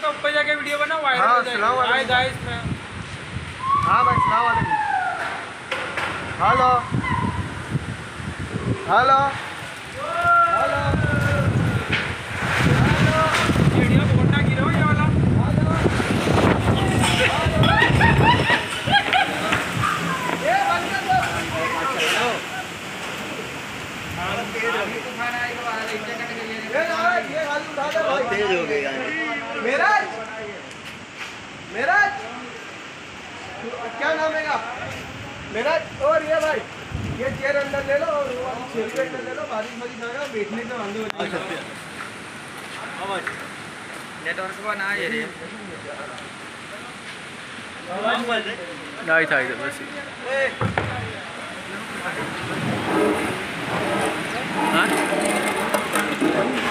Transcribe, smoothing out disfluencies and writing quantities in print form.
ऊपर जाके वीडियो बना वायरल हाँ, हो जाएगी। हाय गाइस मैं हाँ भाई सलाम वालेकुम। हेलो हेलो हेलो वीडियो बोलना गिरो ये वाला। बहुत तेज हो गए मेराज मेराज क्या नाम है मेराज। और ये भाई ये चेयर अंदर ले लो और चेयर के अंदर ले लो। बारिश वारिश आएगा बैठने से वांदे हो जाएगा। नेटवर्क पर ना ये रे नहीं था इधर बस हाँ